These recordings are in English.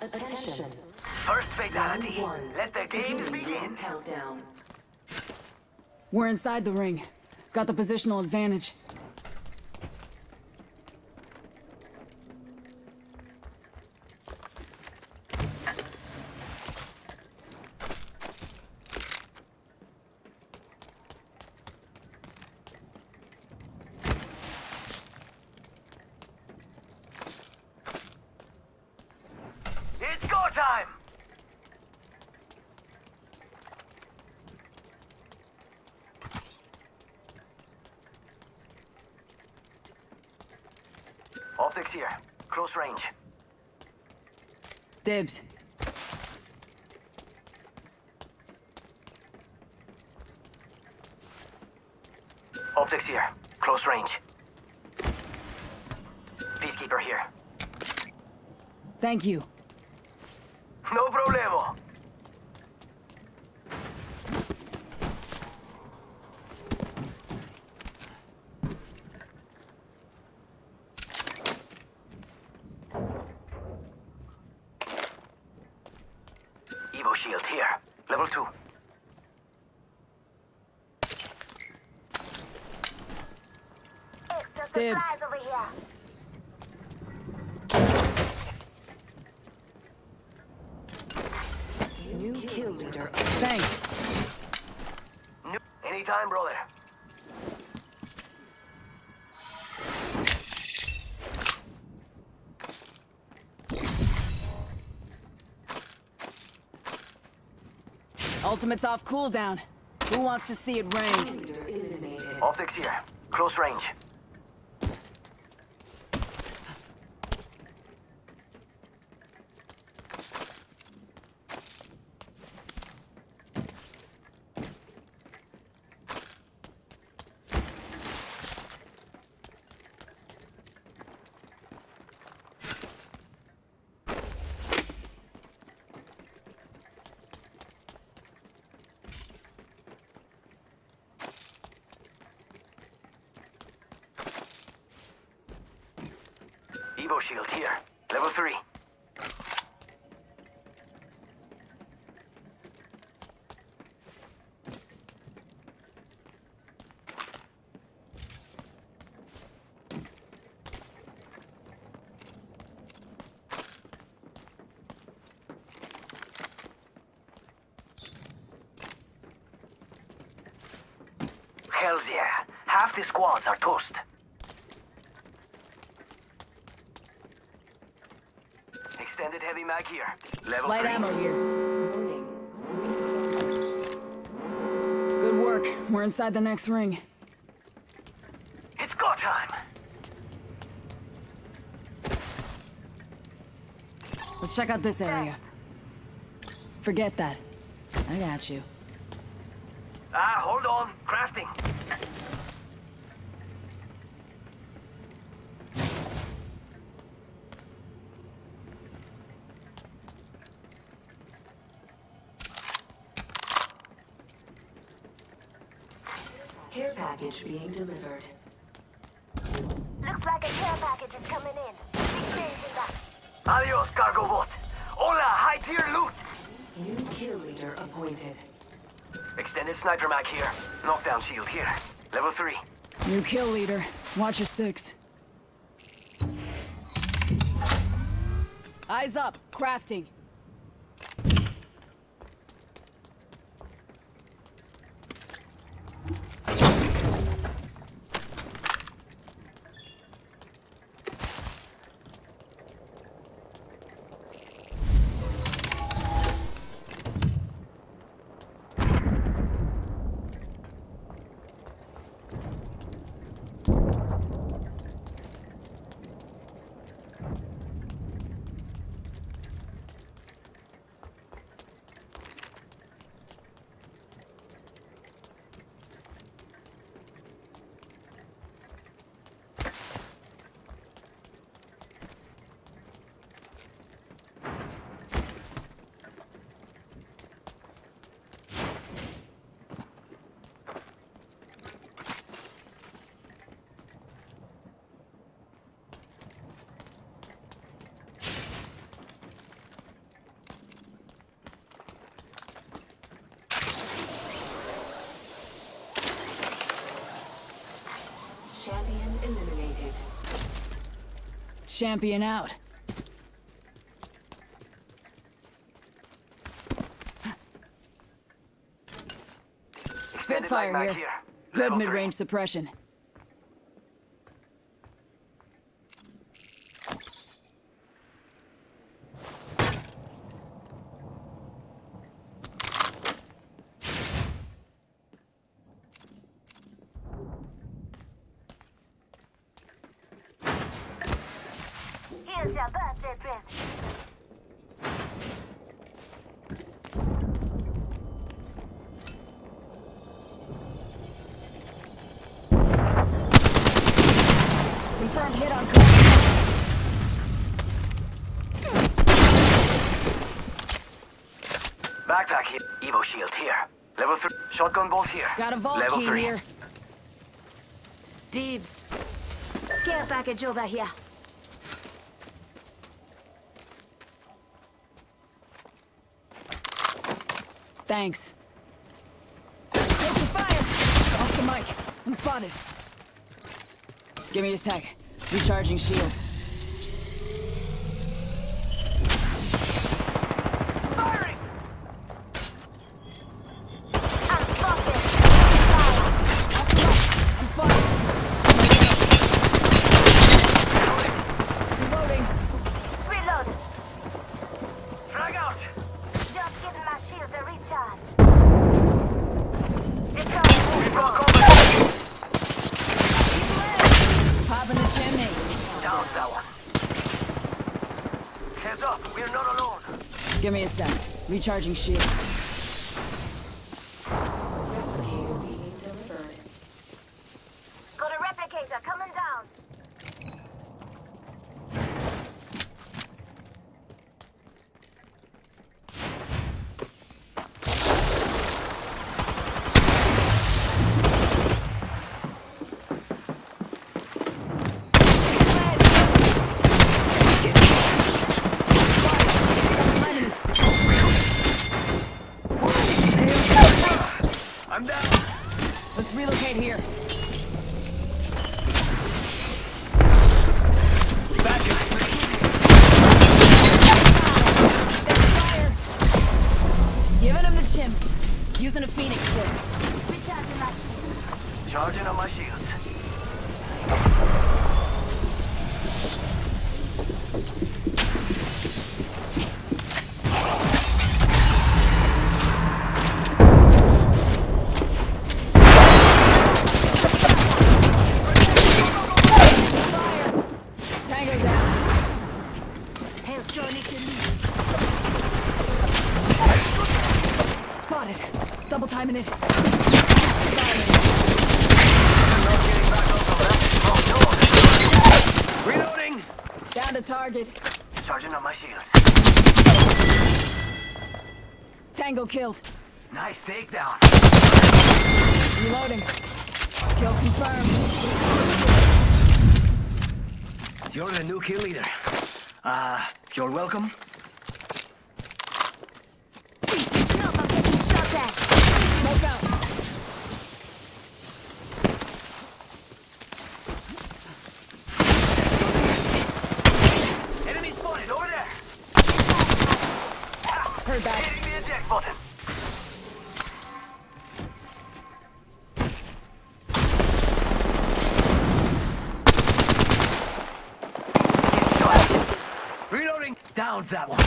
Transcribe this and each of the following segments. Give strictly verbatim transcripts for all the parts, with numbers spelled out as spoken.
Attention. First fatality. Round one. Let the games Beginning begin. Countdown. We're inside the ring. Got the positional advantage. It's go time! Optics here. Close range. Dibs. Optics here. Close range. Peacekeeper here. Thank you. No problemo. Evo shield here. Level two. Extra Dibs. supplies over here. New kill leader. Thanks. New Anytime, brother. Ultimate's off cooldown. Who wants to see it rain? Leader eliminated. Optics here. Close range. Evo shield here. Level three. Hells yeah. Half the squads are toast. Extended heavy mag here. Level Light three. ammo here. Warning. Good work. We're inside the next ring. It's go time. Let's check out this area. Forget that. I got you. Ah, hold on. Crafting. Care package being delivered. Looks like a care package is coming in. Exchanging that. Adios, cargo bot. Hola, high tier loot. New kill leader appointed. Extended sniper mag here. Knockdown shield here. Level three. New kill leader. Watch your six. Eyes up. Crafting. champion out. Extended Spitfire light mag here. here. Good Level three. mid-range suppression. Here's your birthday present. Confirmed hit on call. Backpack here. Evo shield here. Level three. Shotgun bolt here. Got a vault Level key three. here. Dibs. Care package over here. Thanks. Taking fire! Off the mic. I'm spotted. Give me a sec. Recharging shields. Firing! I'm spotted. I'm spotted. Reloading. Reload. Frag out! Just giving my shields a recharge. It's We on. broke over. Popping the chimney. Down that one. Heads up, we're not alone. Give me a sec. Recharging shields. Replicator being delivered. Got a replicator coming down. I'm down. Let's relocate here. Back in. Fire! Giving him the chim. Using a phoenix kit. Recharging my shield. Charging on my shields. Fire! Tango down. Health journey to lead. Spotted. Double timing it. I'm not getting back up on that. Oh, no. Reloading. Down to target. Charging on my shields. Tango killed. Nice takedown. Reloading. Kill confirmed. You're the new kill leader. Uh, you're welcome. No, I'm getting shot at. Smoke out. Enemy spotted over there. Heard that. Hitting the eject button. Getting shot. Reloading. Down that one.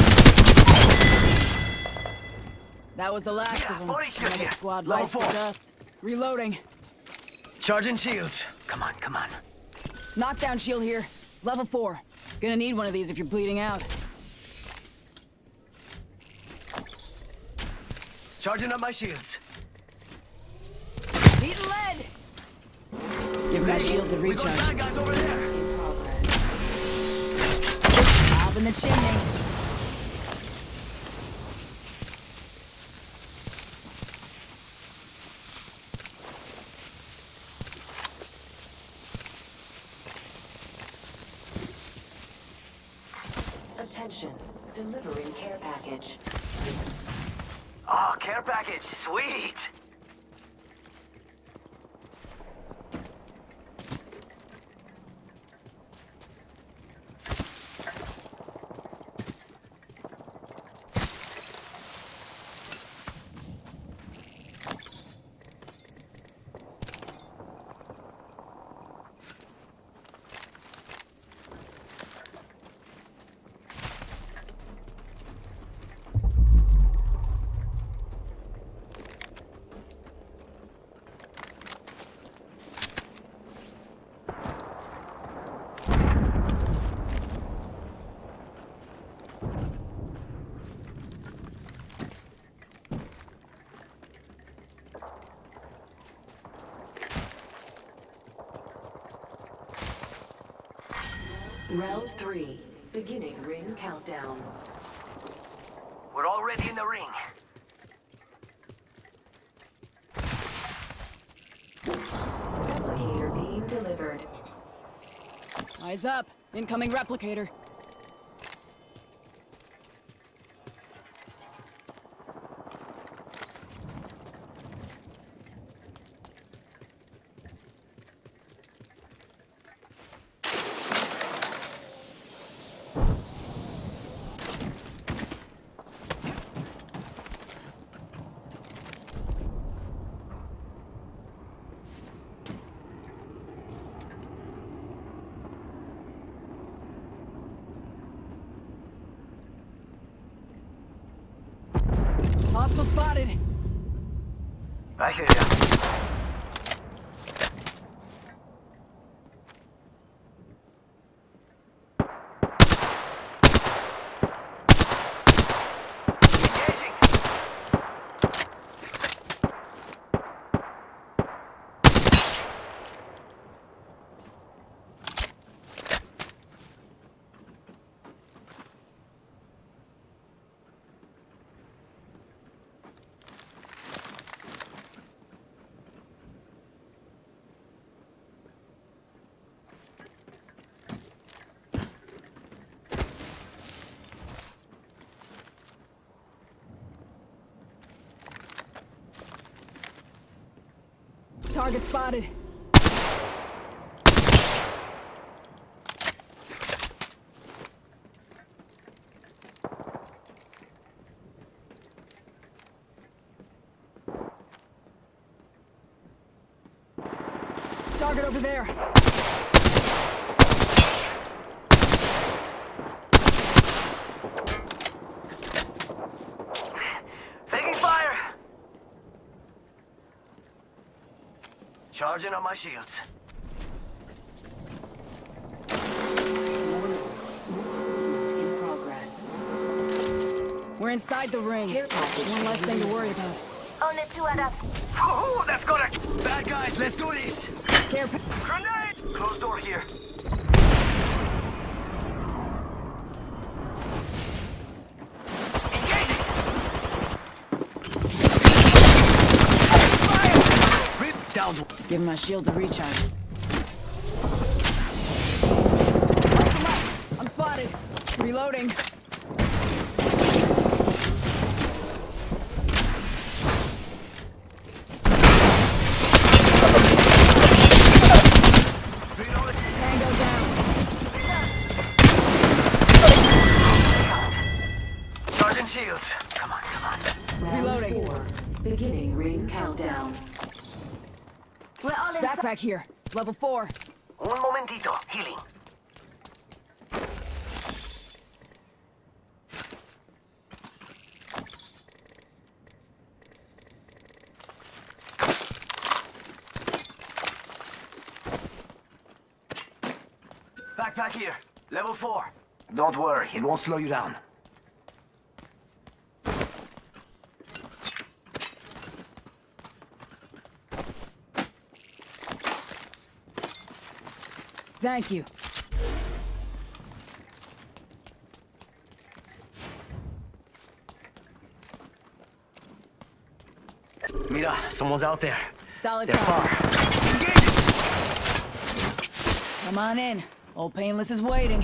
That was the last Yeah, of them. body shield Another here. squad Level lies for four. dust. Reloading. Charging shields. Come on, come on. Knockdown shield here. Level four. Gonna need one of these if you're bleeding out. Charging up my shields. Need lead! Give my shields a We got bad recharge. guys over there. In progress. Up in the chimney. Attention. Delivering care package. Oh, care package. Sweet. Round three. Beginning ring countdown. We're already in the ring. Replicator being delivered. Eyes up. Incoming replicator. Hostile spotted. I hear ya. Target spotted. Target over there. Taking fire! Charging on my shields. In progress. We're inside the ring. Care package One less thing to worry about. Only two of us. Oh, that's gonna... Bad guys, let's do this! Care pa- Grenade! Closed door here. Engaging! Fire! Rip down. Give my shields a recharge. I'm spotted. Reloading. Reloading. Tango down. Charging shields. Come on, come on. Round Reloading. four. Beginning ring countdown. We're all inside. Backpack here. Level four. Un momentito. Healing. Backpack here. Level four. Don't worry, it won't slow you down. Thank you. Mira, someone's out there. Solid They're copy. far. Engage! Come on in. Old Painless is waiting.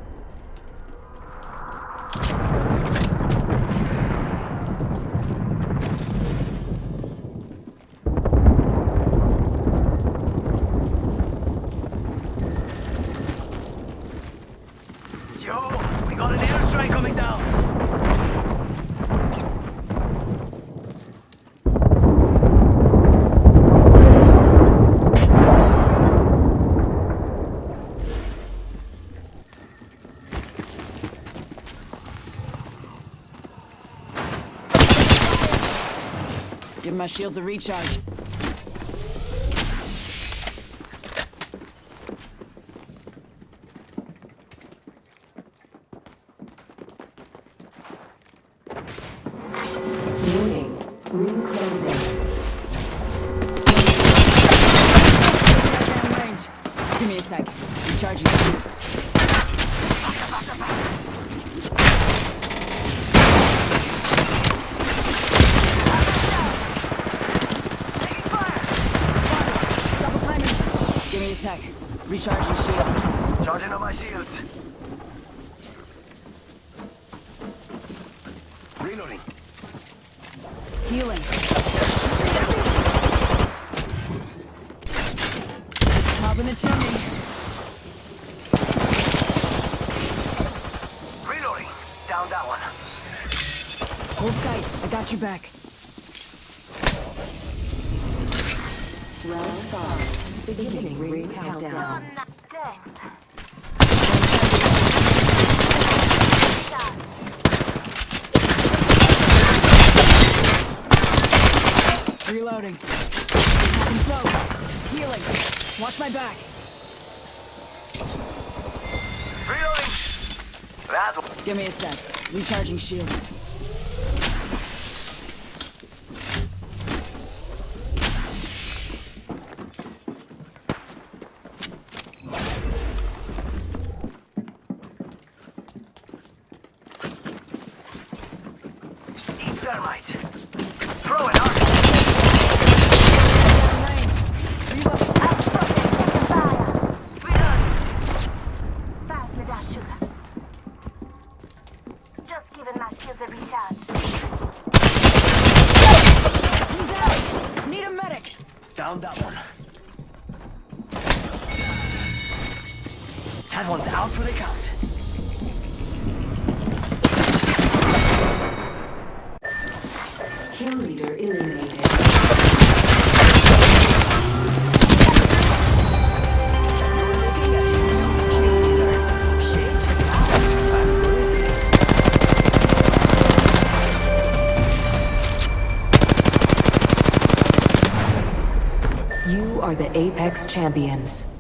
Yo, we got an airstrike coming down. Give my shields a recharge. Warning. Ring closing. Down range. Give me a sec. Recharging shields. Recharging shields. Charging on my shields. Reloading. Healing. Top in the chimney. Reloading. Down that one. Hold tight. I got you back. Round five. Beginning ring countdown. Oh, thanks. Shot. Reloading. Having smoke. Healing. Watch my back. Reloading. That one. Give me a sec. Recharging shield. Eat thermite. Throw it out. Down range. Reload. I'm shooting. Taking fire. Reload. Pass me that sugar. Just giving my shields a recharge. I'm down. Need a medic. Down that one. That one's out for the count. Kill leader eliminated. You are the Apex Champions.